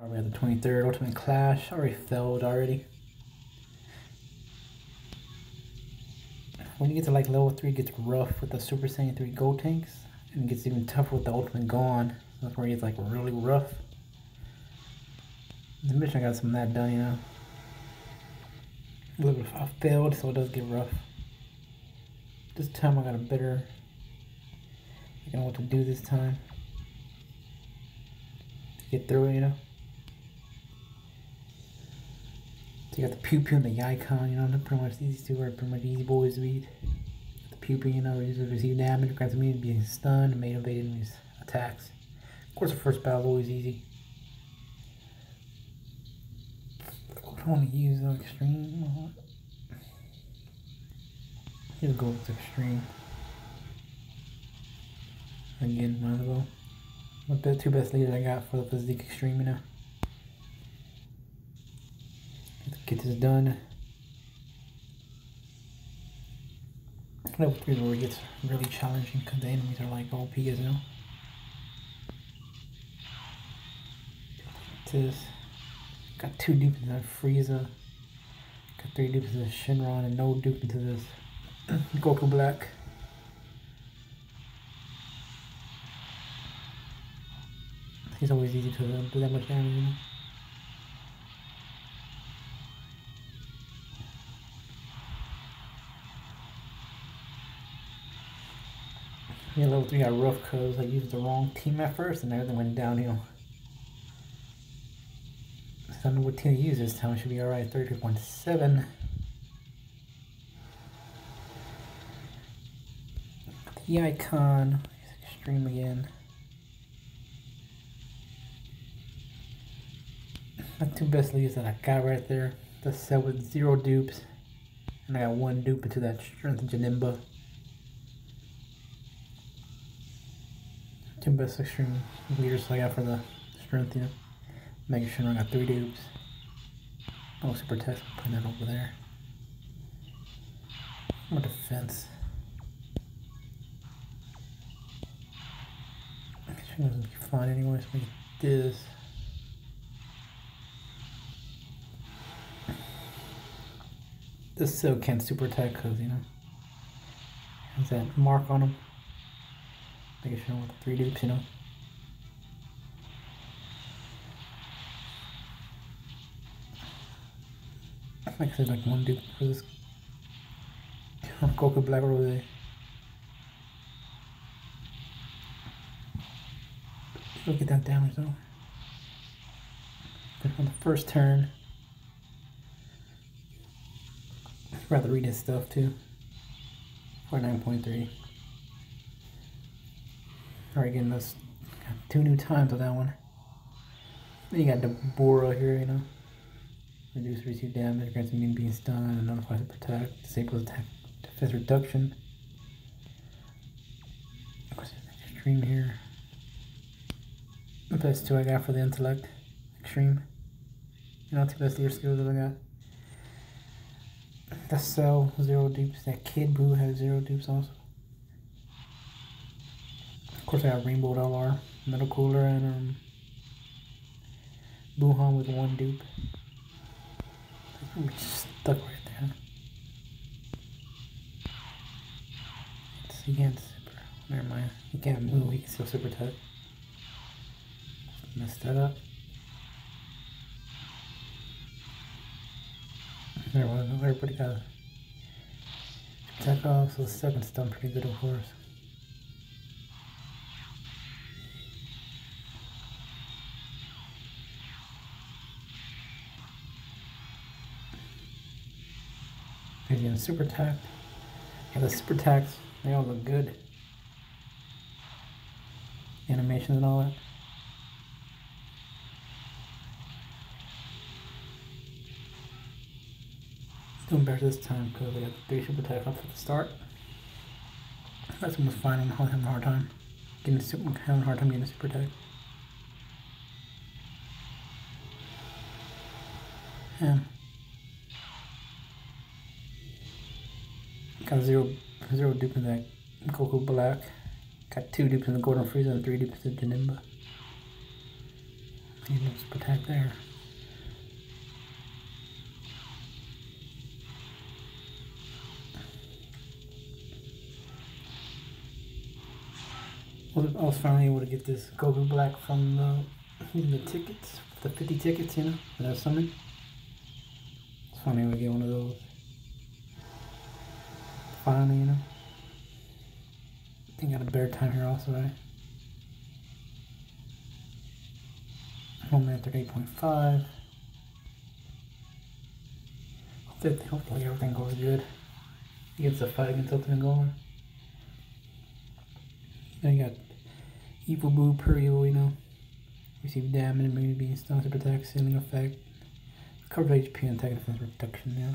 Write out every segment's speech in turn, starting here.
We have the 23rd Ultimate Clash. Already failed already. When you get to like level 3, it gets rough with the Super Saiyan 3 Gold Tanks. And it gets even tougher with the Ultimate Gohan. That's where it gets like really rough. The mission I got some of that done, you know. A little bit I failed, so it does get rough. This time I got a better, I know what to do this time. To get through it, you know. So you got the Pew Pew and the Yicon, you know, they're pretty much these two are pretty much easy boys to beat. The Pew Pew, you know, receive damage, grants immunity being stunned, and may evade enemies' attacks. Of course, the first battle is always easy. I don't want to use the extreme. Here's go with extreme. Again, might as well. The two best leaders I got for the physique extreme, you know. Get this done. Level 3 is where it gets really challenging because the enemies are like OP, you know. This got 2 dupes into Frieza. Got 3 dupes into Shenron and no dupe into this Goku Black. He's always easy to do that much damage, you know. Yeah, level 3 got rough because I used the wrong team at first and everything went downhill. So I don't know what team to use this time. It should be alright. 32.7. The Icon. Extreme again. My 2 best leads that I got right there. The set with 0 dupes. And I got 1 dupe into that Strength Janemba. 2 best extreme leaders I got for the strength, you know. Making sure I got 3 dupes. No super test, putting that over there. More defense. Sure doesn't be fine anyways. Make this. This still can't super attack because, you know, has that mark on him. Making sure with the 3 dupes, you know. Actually, like 1 dupe for this Goku Black Rose. Look at that damage though. On the first turn, I'd rather read his stuff too. For 9.3. Alright, getting those 2 new times with that one. Then you got Deborah here, you know. Reduce receive damage, grants immunity being stunned, and notifies to protect, disables attack defense reduction. Of course, extreme here. The best 2 I got for the intellect. Extreme. You know, 2 best leader skills that I got. The Cell, 0 dupes. That Kid Buu has 0 dupes also. Of course, I got Rainbow LR, Metal Cooler, and Buhan with 1 dupe. I'm stuck right there. He can't super. Never mind. He can't move. He can still super touch. Messed that up. There was everybody got a attack off, so the 7's done pretty good, of course. Again, super attack. Yeah, the super attacks, they all look good. Animations and all that. Doing better this time because I got 3 super attack up at the start. That's almost fine. I'm having a hard time getting a super attack. Yeah. Got 0 dupe in that Goku Black. Got 2 dupes in the Golden Frieza and 3 dupes in Janemba. See, let's protect there. I was finally able to get this Goku Black from the tickets, the 50 tickets, you know, for that summon. I was finally able to get one of those. Finally, you know. I think I got a better time here also, right? Home at 38.5. Hopefully everything goes good. He gets a fight against Ultimate Golem. Then you got Evil Boo per evil, you know. Receive damage, immunity, being stunned to protect, sealing effect. Cover HP and attack defense reduction, yeah.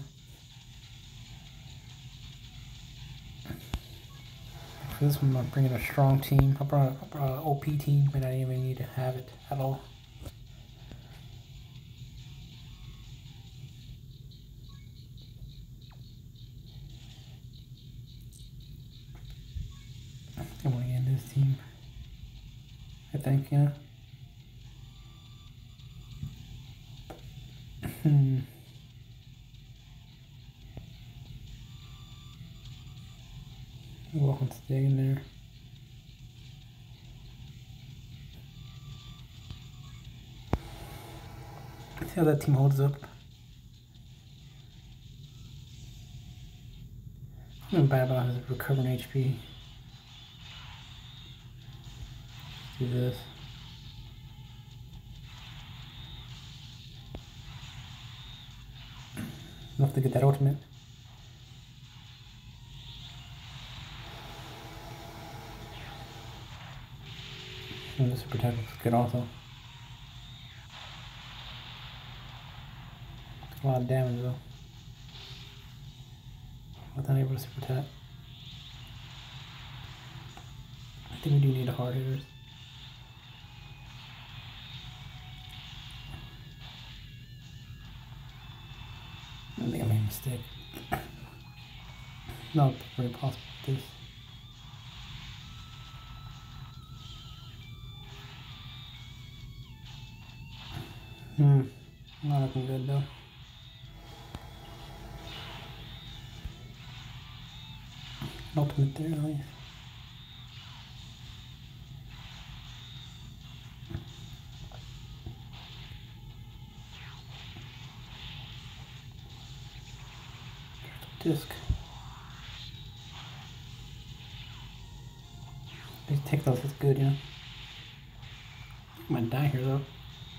For this one, I'm bringing a strong team. I brought an OP team, but I didn't even need to have it at all. I'm going to end this team. I think, yeah. Welcome to stay in there. See how that team holds up. I'm not bad about his recovering HP. Do this. Enough to get that ultimate. And this super attack looks good also. It's a lot of damage though. Without able to super attack. I think we do need a hard hitters. I think I made a mistake. No, it's very possible with this. Not looking good though. Ultimate there at least. Disc. These take those is good, you know. I might die here though.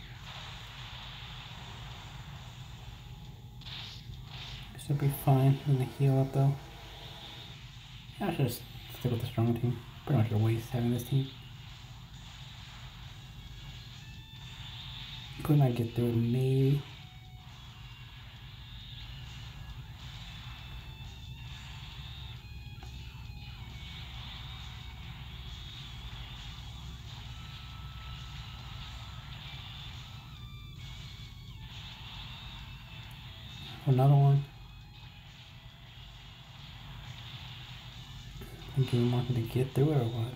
Should be fine. I'm gonna heal up though. I should just stick with the strong team. Pretty much a waste having this team. Could not get through it, maybe. Another one. Thinking you want me to get through it or what?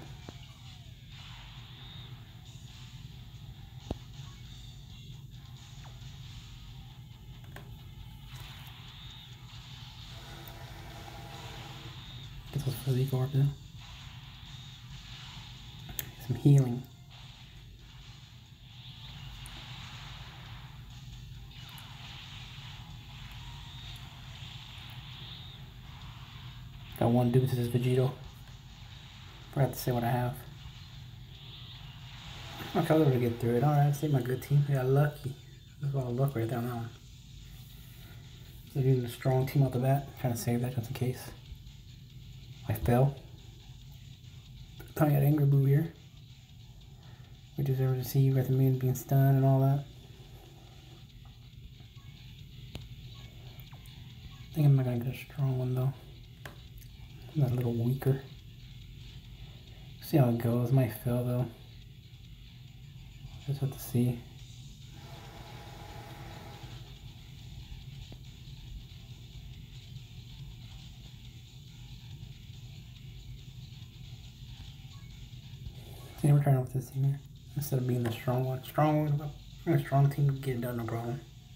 Get those physique orbs in. Some healing. Got one dude, this is Vegito. Forgot to say what I have. Okay, I was able to get through it. Alright, save my good team. I got lucky. That's a lot of luck right there on that one. So using a strong team off the bat. Trying to save that just in case I fell. I got Angry Boo here. We deserve to see Rethamune being stunned and all that. I think I'm not gonna get a strong one though. I'm a little weaker. See how it goes. Might fail though. Just have to see. See, we're trying with this team here. Instead of being the strong one. Strong one, We're a strong team to get it done, no problem.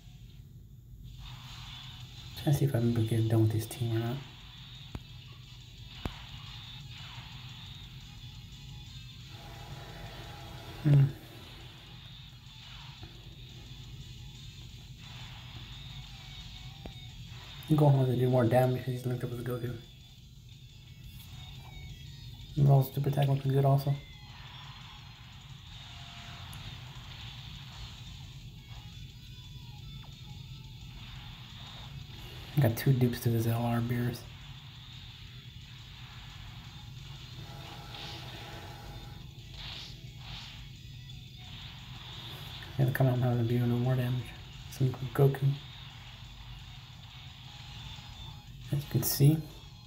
Trying to see if I can get it done with this team or not. Gohan to do more damage because he's linked up with Goku. And all super attack looking good also. I got 2 dupes to this LR Beerus. Yeah, the come out having to do no more damage. Some Goku. As you can see,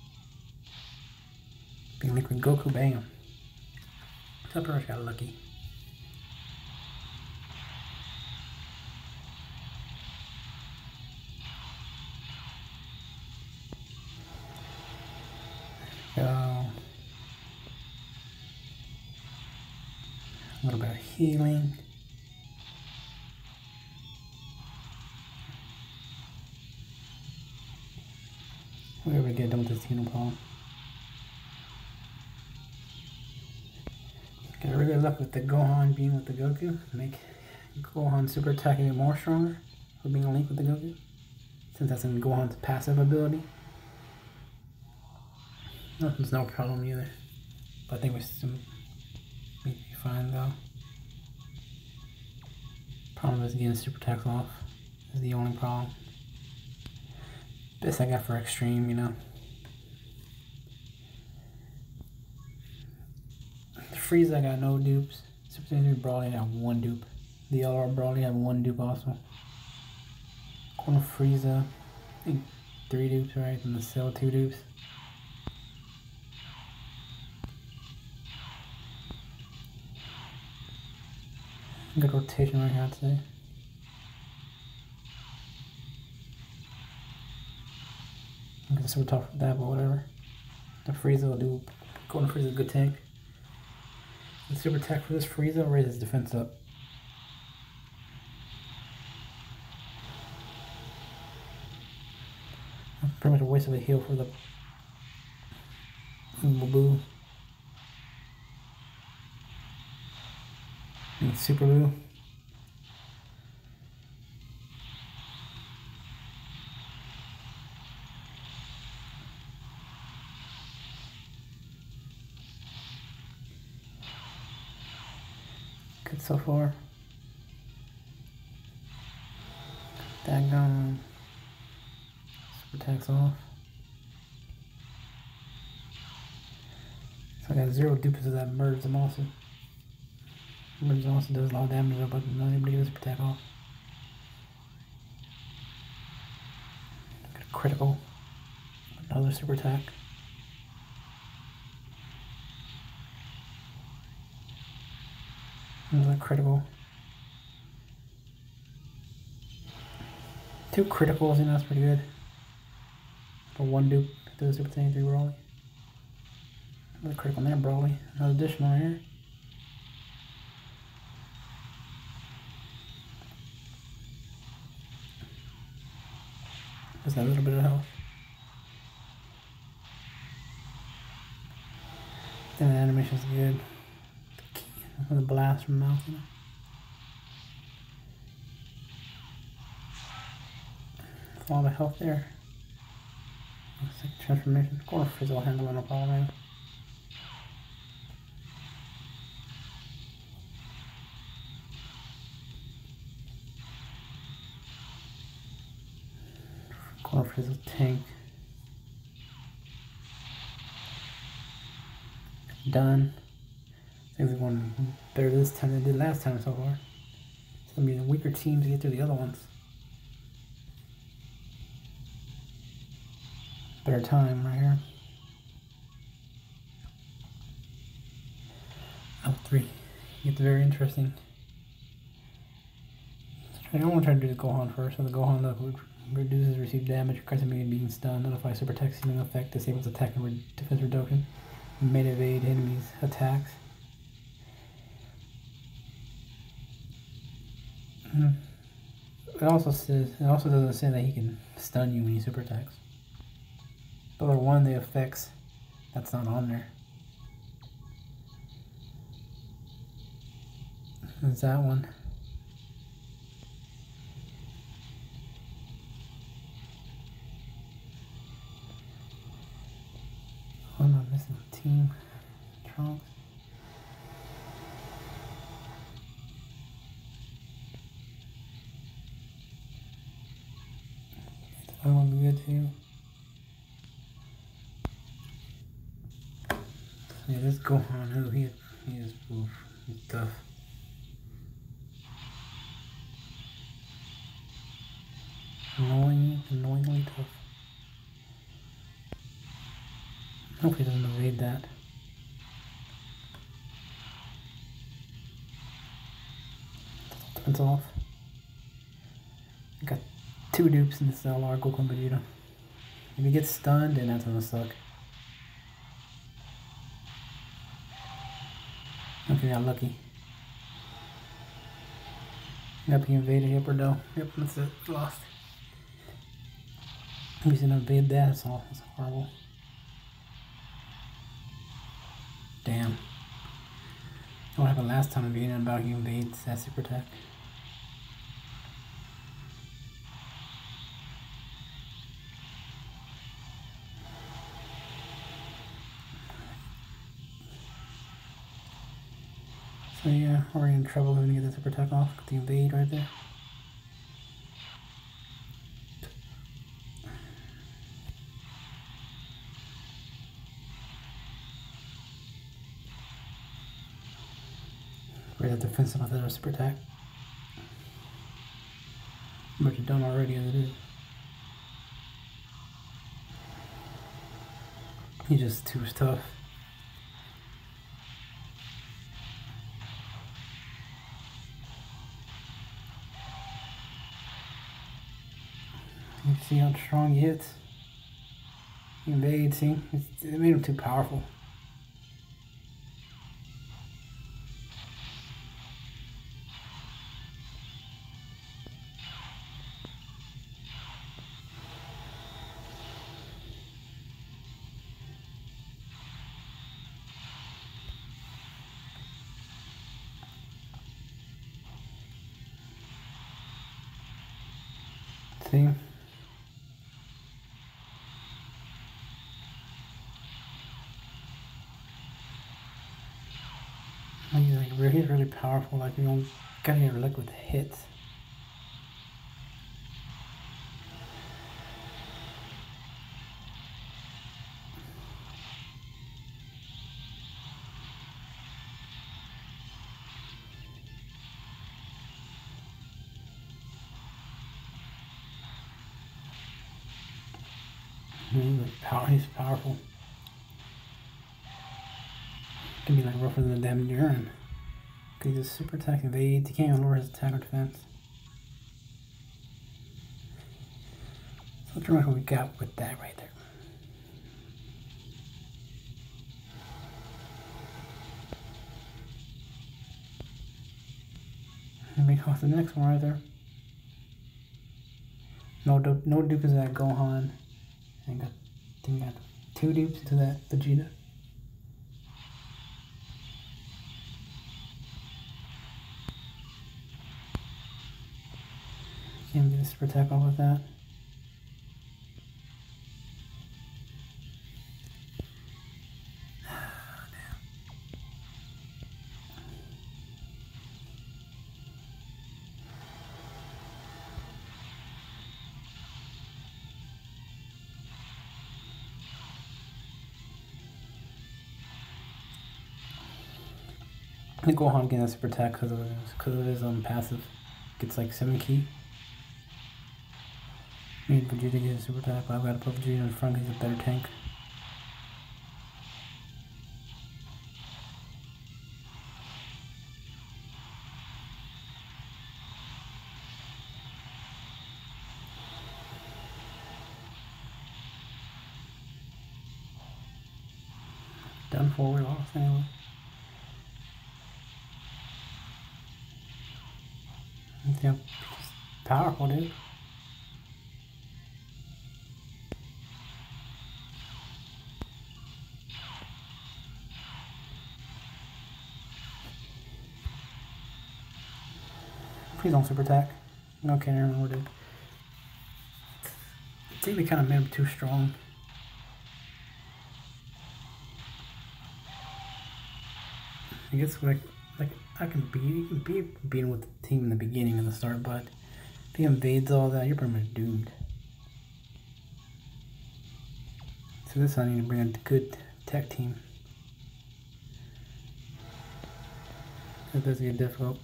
being linked with Goku, bam. Super Rush got lucky. Go. A little bit of healing. We're able to get done with this team, no problem. Got really good luck with the Gohan being with the Goku. Make Gohan super attack even more stronger for being a link with the Goku. Since that's in Gohan's passive ability. Nothing's no problem either. But I think we still be fine though. Problem is getting super attacks off. Is the only problem. Best I got for extreme, you know. The Frieza got no dupes. Super Saiyan 3 Broly got 1 dupe. The LR Broly have 1 dupe also. Corner Frieza, I think 3 dupes, right? And the Cell 2 dupes. Good rotation right here, I'd say. I guess we're tough with that, but whatever. The Frieza will do. Golden Frieza is a good tank. The super attack for this Frieza will raise his defense up. Pretty much a waste of a heal for the Boo. And Super Boo. Good so far. Daggone. Super attacks off. So I got 0 dupes of that Merge Zamasu. Merge Zamasu does a lot of damage, but not able to get a super attack off. Got a critical. Another super attack. Another critical. 2 criticals, you know, that's pretty good. For 1 dupe to the Super Saiyan 3 Broly. Another critical there, Broly. Another additional here. Just a little bit of health. Then the animation's good. The blast from mouth, you know. A lot of health there. Transformation. Corner Frieza will handle it, no problem, man. Corner Frieza tank. Done. I think we won better this time than they did last time so far. It's gonna be the weaker teams to get through the other ones. Better time right here. L3 gets very interesting. I don't want to try to do the Gohan first. So the Gohan that reduces received damage, requires immediate being stunned, notify super attack sealing effect, disables attack and defense reduction, may evade enemies' attacks. It also doesn't say that he can stun you when he super attacks. But one of the effects that's not on there is that one. Oh, I'm not missing Team Trunks. I want to be good too. Yeah, let's go on. Who he is oof, he's tough. Annoyingly tough. Hope he doesn't evade that. It's off. Got 2 dupes in the LR Goku and Vegeta. If he gets stunned, then that's gonna suck. Okay, got lucky. Yep, he invaded Yipper. Yep, that's it. Lost. He's gonna invade that. That's all. That's horrible. Damn. What happened last time being about he invades that super attack? So yeah, we're in trouble when we get the super attack off. Got the invade right there. We're at defensive with the super attack. But you're done already as it is. He's just too tough. You see how strong he hits? He invades, see? It made him too powerful. See? He's really powerful. Like, you don't gotta get luck with the hits. He's powerful. Can be like rougher than the damn urine. He's a super attack evade. He can't even lower his attack or defense. So let's remember what we got with that right there. And we got the next one right there. No dupe is that Gohan. And I think got 2 dupes to that Vegeta. Can't get a super attack off with that. I think Gohan getting a super attack because of his passive. Gets like 7 ki. Me and Vegeta get a super attack, but I've got to put Vegeta in front because he's a better tank. Done for, we lost anyway. Yeah, powerful, dude. Please don't super attack. Okay, I don't know what it. I think they kind of made him too strong. I guess like I can beat him with the team in the beginning and the start, but if he invades all that, you're pretty much doomed. So this I need to bring a good tech team. That does get difficult.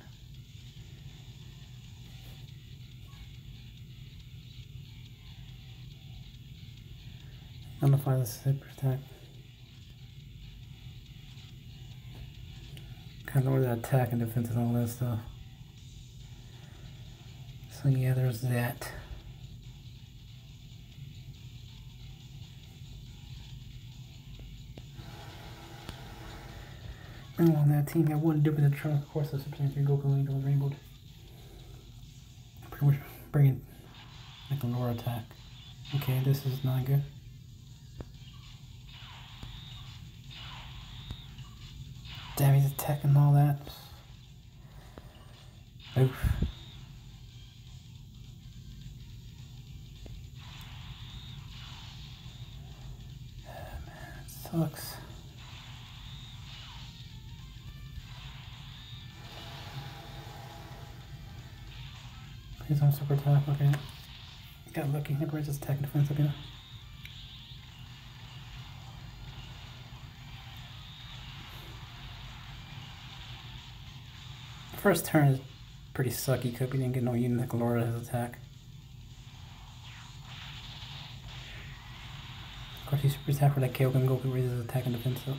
I'm gonna find the super attack. Kind of lower that attack and defense and all that stuff. So yeah, there's that. Bring on that team. Got one dupe in the trunk. Of course, the Super Saiyan 3 Goku Link was rainbowed. Pretty much bringing like a lower attack. Okay, this is not good. Damn, he's attacking all that. Oof. Man, it sucks. Please don't super attack. Okay. Got lucky. Never just attack and defense up here. First turn is pretty sucky because we didn't get no unit that can lower his attack. Of course, he super attack for that Kyoken Goku raises his attack and defense up.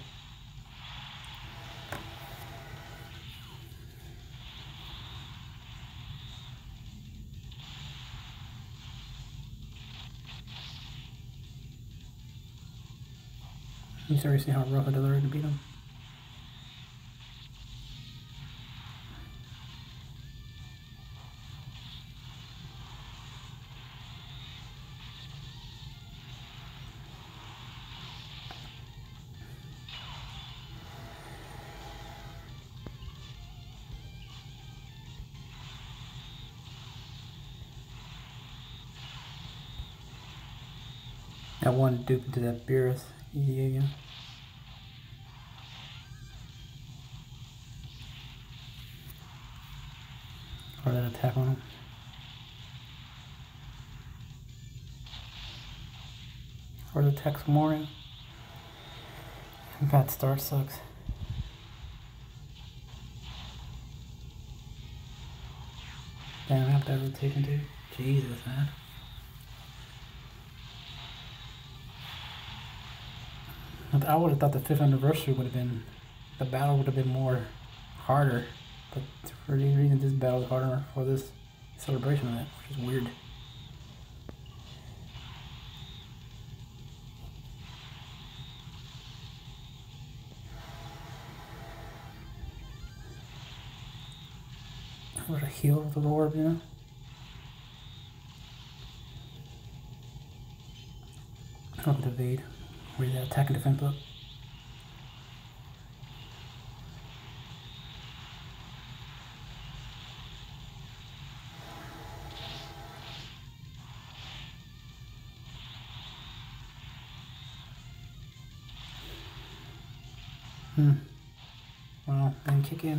You already see how rough it is already to beat him. That one dupe into that Beerus EDA again. Or that attack on him. Or the attack some more in. Bad start sucks. Damn, I have that rotation too. Jesus, man. I would have thought the 5th anniversary would have been, the battle would have been more harder, but for any reason this battle is harder for this celebration of it, which is weird. What a heal with the orb, you know? Up to evade. Where's that attack and defense up? Well, then kick in.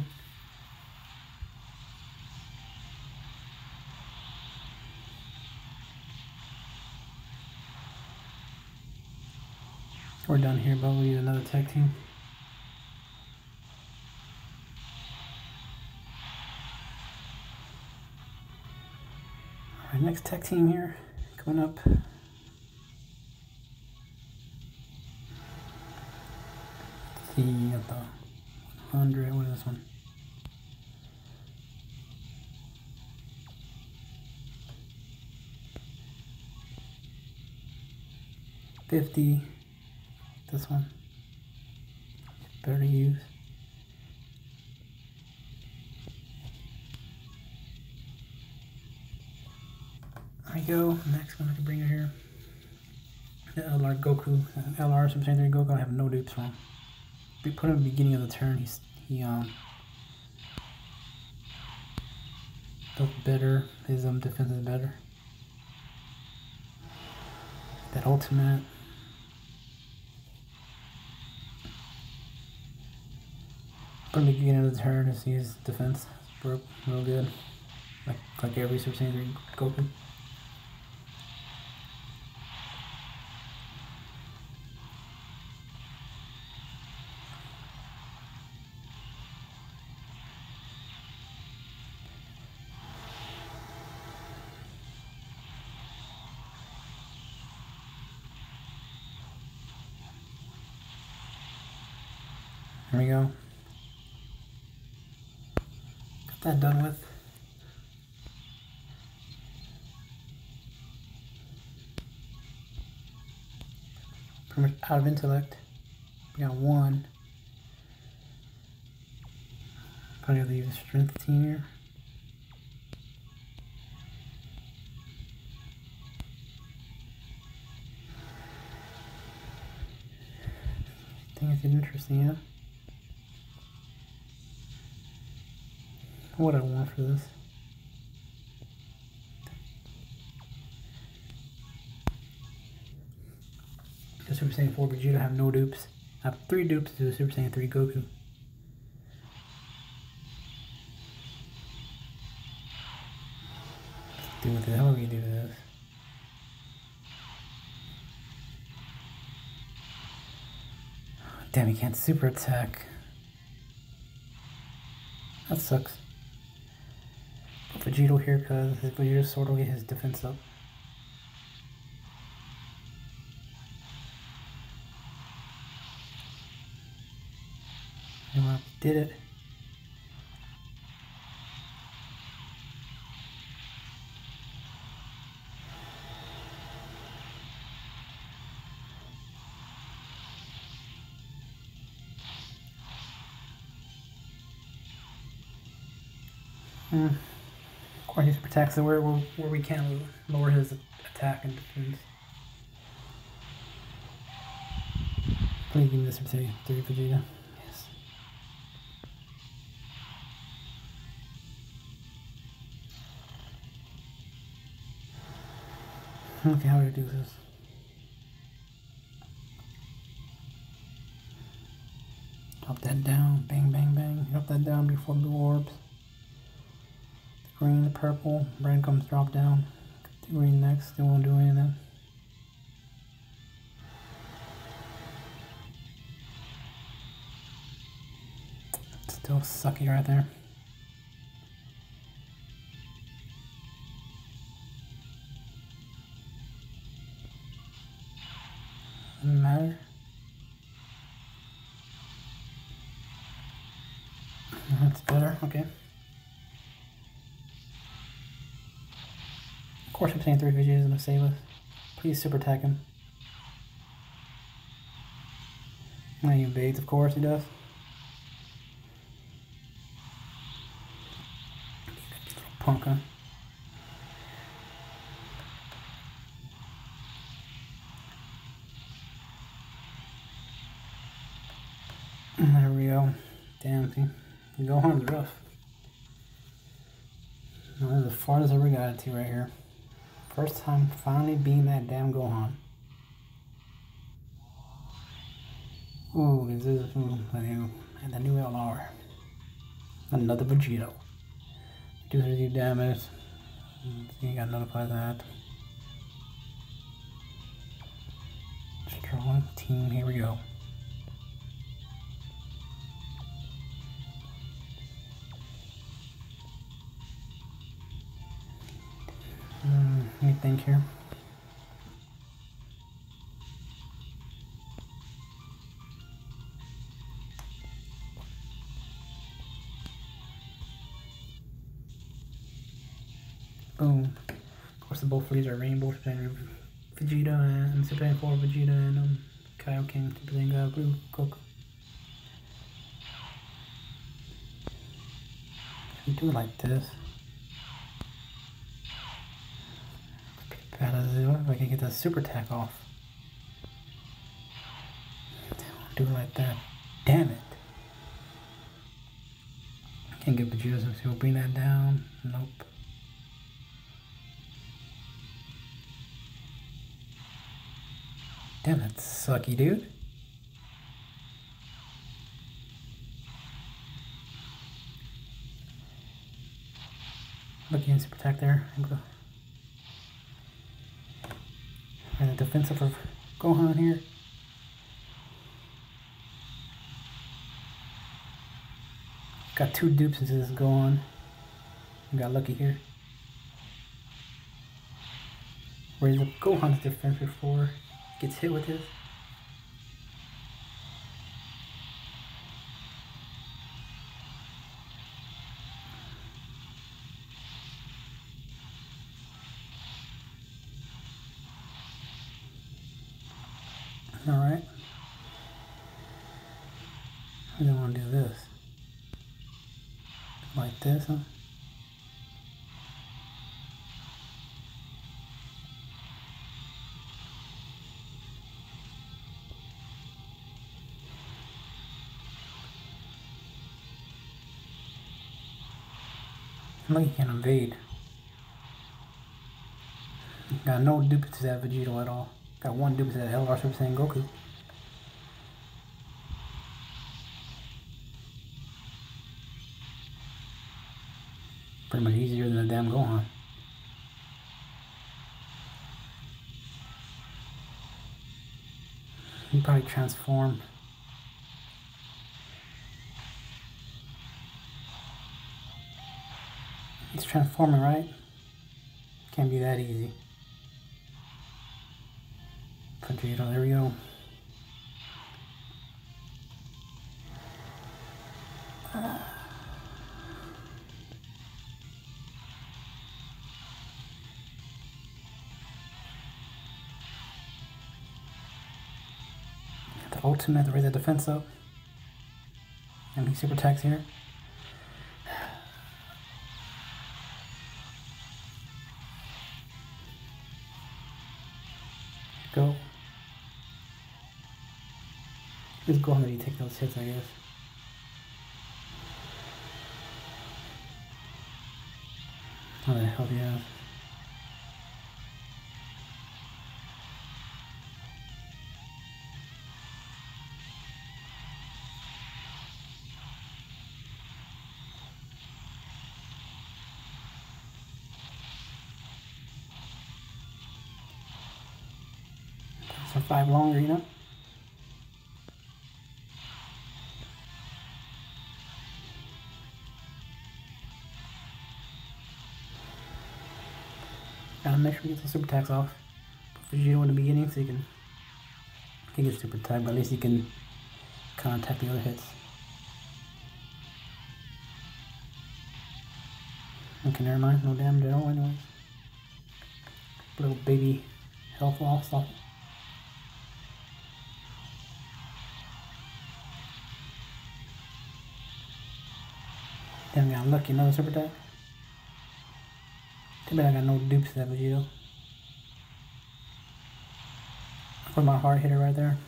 We're done here, but we need another tag team. Alright, next tag team here, coming up. Let's see, got the 100, what is this one? $50. This one. Better to use. we go. Next one I can bring it here. The LR Goku, LR Super Saiyan 3 Goku. I have no dupes for him. We put him at the beginning of the turn. He does better. His defense is better. That ultimate. Put him at the beginning of the turn to see his defense broke real good. Like every Super Saiyan 3 Goku. There we go. Got that done with. Pretty much out of intellect. We got one. Probably leave the strength team here. I think it's interesting, yeah. What I want for this. The Super Saiyan 4 Vegeta have no dupes. I have 3 dupes to the Super Saiyan 3 Goku. Dude, what the hell do we do to this? Damn, he can't super attack. That sucks. Put Vegito here because Vegito's sword will get his defense up. And we did it. Of course, he protects it where we can lower his attack and defense. Please give me this for 3 Vegeta. Yes. Okay, how do I do this? Drop that down. Bang, bang, bang. Drop that down before blue orbs. Green, the purple, brain comes drop down. The green next, they won't do anything. Still sucky right there. Doesn't matter. That's better, okay. Of course I'm saying 3 Vegeta is gonna save us. Please super attack him. And he invades, of course he does. Punk, huh? There we go. Damn, see? Gohan's rough. Now, this is as far as I ever got it to right here. First time finally being that damn Gohan. Ooh, this is and the new LR. Another Vegito. 230 damage. You got notified that. Strong team, here we go. Let me think here. Boom. Of course, the both of these are rainbow Vegeta and Super Saiyan 4 Vegeta and Kaioken Super Saiyan Blue Goku. We do it like this. Bad as it was, if I can get that super attack off. Do it like that. Damn it. Can't get Vegeta, so we'll bring that down. Nope. Damn, that's sucky, dude. Looking at super attack there. And the defensive of Gohan here. Got two dupes into this Gohan. We got lucky here. Whereas the Gohan's defense before gets hit with his. Alright. I don't want to do this. Like this, huh? Look, he can't evade. Got no duplicates of that Vegeta at all. Got one duplicate of that Hell of our Super Saiyan Goku. Pretty much easier than the damn Gohan. He probably transform. It's transforming, right? Can't be that easy. Vegeta, there we go. The ultimate to raise the defense up. And he super attacks here. Go. Let's go ahead and take those hits, I guess. How the hell do you have? Survive longer, you know? Gotta make sure we get the super attacks off. Put Vegeta in the beginning so he can get super attack, but at least he can counterattack the other hits. Okay, never mind, no damage at all anyways. Little baby health wall stuff. Damn, got unlucky, another super attack. Too bad I got no dupes to that Vegeta. Put my hard hitter right there.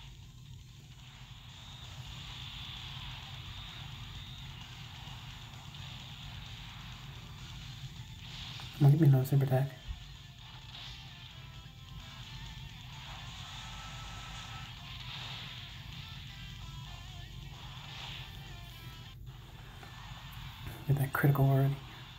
Come on, give me another super attack. Get that critical already.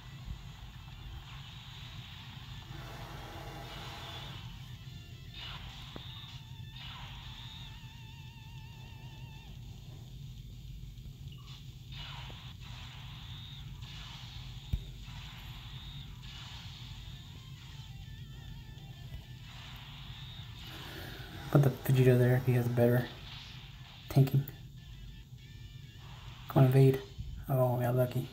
Put the Vegeta there if he has better tanking. Go on, evade. Oh, we got lucky.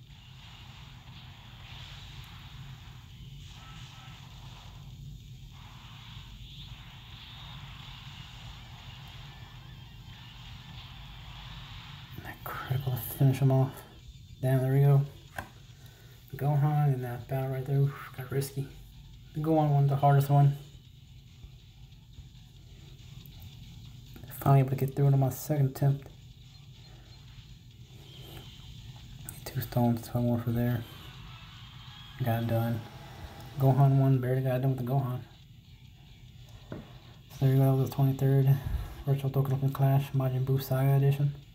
That critical to finish him off. Damn, there we go. Gohan in that battle right there. Oof, got risky. The Gohan one's the hardest one. Finally able to get through it on my second attempt. 2 stones, 12 more for there. Got it done. Gohan 1, barely got it done with the Gohan. So there you go, that was the 23rd Virtual Dokkan Open Clash Majin Buu Saga Edition.